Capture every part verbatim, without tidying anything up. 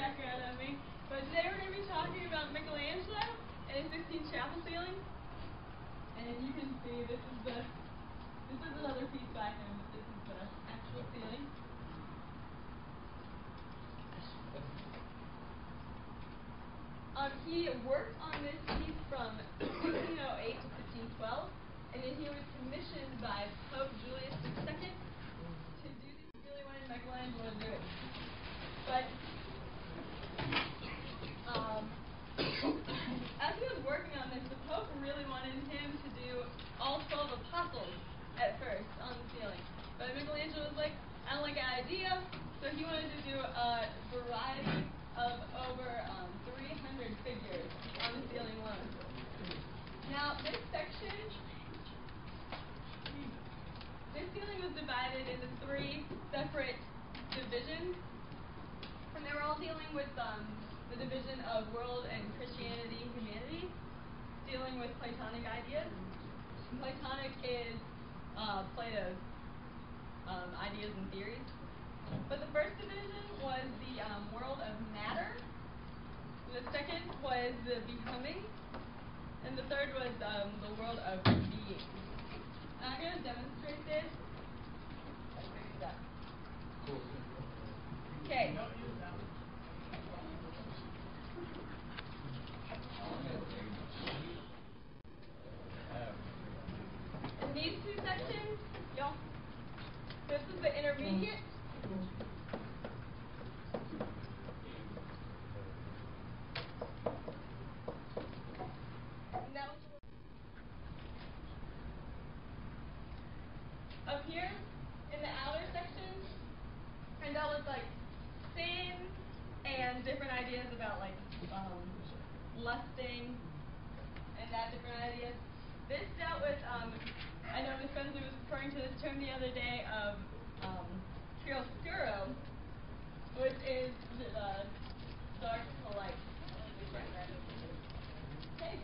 background of me. But today we're going to be talking about Michelangelo and his Sistine Chapel ceiling. And you can see this is the this is another piece by him. This is the actual ceiling. Um, he worked on this piece from fifteen oh eight to fifteen twelve, and then he was commissioned by Pope Julius the Second to do this. He really wanted Michelangelo to do it. But um, as he was working on this, the Pope really wanted him to do all twelve apostles at first on the ceiling. But Michelangelo was like, I don't like that idea, so he wanted to do a variety of over um, three hundred figures on the ceiling alone. Now, this section, this ceiling was divided into three separate divisions, and they were all dealing with um, the division of world and Christianity and humanity, dealing with Platonic ideas. Platonic is uh, Plato's um, ideas and theories. But the first division was the um, world of matter, the second was the becoming, and the third was um, the world of being. And I'm going to demonstrate this. Okay. In these two sections, y'all, this is the intermediate. And that was up here in the outer section, and that was like sin and different ideas about like um, lusting and that different ideas. This dealt with, um, I know Miz Spencer was referring to this term the other day of um, chiaroscuro, which is the dark to light. Okay.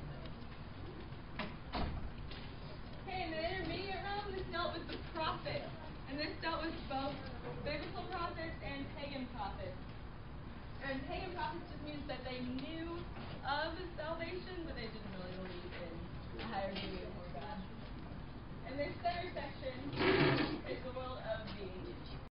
Okay, in the intermediate realm, this dealt with the prophets, and this dealt with both biblical prophets and pagan prophets. And pagan prophets just means that they knew of salvation, but they didn't really believe in a higher being or God. And this center section is the world of being.